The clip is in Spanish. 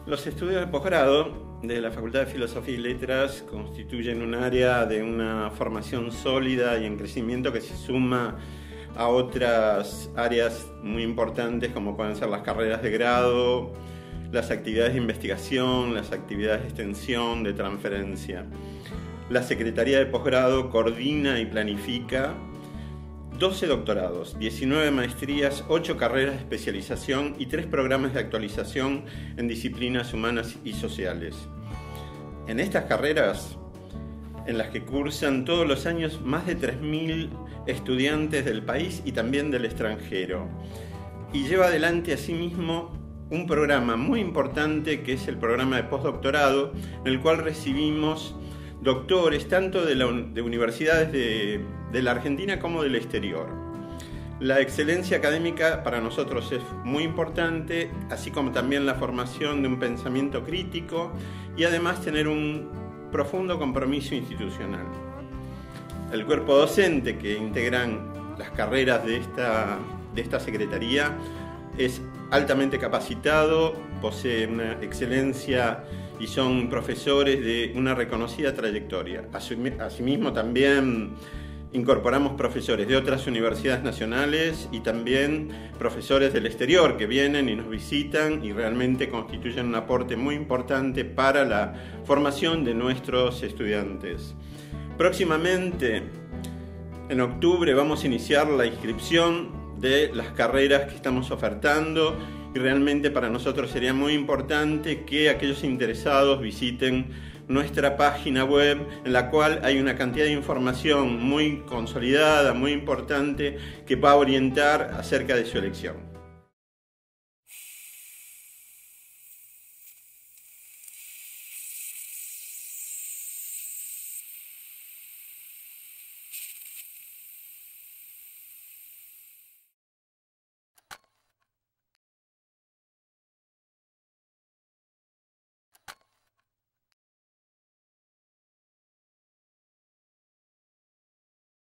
Los estudios de posgrado de la Facultad de Filosofía y Letras constituyen un área de una formación sólida y en crecimiento que se suma a otras áreas muy importantes como pueden ser las carreras de grado, las actividades de investigación, las actividades de extensión, de transferencia. La Secretaría de Posgrado coordina y planifica 12 doctorados, 19 maestrías, 8 carreras de especialización y 3 programas de actualización en disciplinas humanas y sociales. En estas carreras, en las que cursan todos los años más de 3.000 estudiantes del país y también del extranjero, y lleva adelante asimismo un programa muy importante que es el programa de postdoctorado, en el cual recibimos doctores tanto de universidades de la Argentina como del exterior. La excelencia académica para nosotros es muy importante, así como también la formación de un pensamiento crítico y además tener un profundo compromiso institucional. El cuerpo docente que integran las carreras de esta secretaría es altamente capacitado, posee una excelencia y son profesores de una reconocida trayectoria. Asimismo, también incorporamos profesores de otras universidades nacionales y también profesores del exterior que vienen y nos visitan y realmente constituyen un aporte muy importante para la formación de nuestros estudiantes. Próximamente, en octubre, vamos a iniciar la inscripción de las carreras que estamos ofertando y realmente para nosotros sería muy importante que aquellos interesados visiten nuestra página web, en la cual hay una cantidad de información muy consolidada, muy importante, que va a orientar acerca de su elección.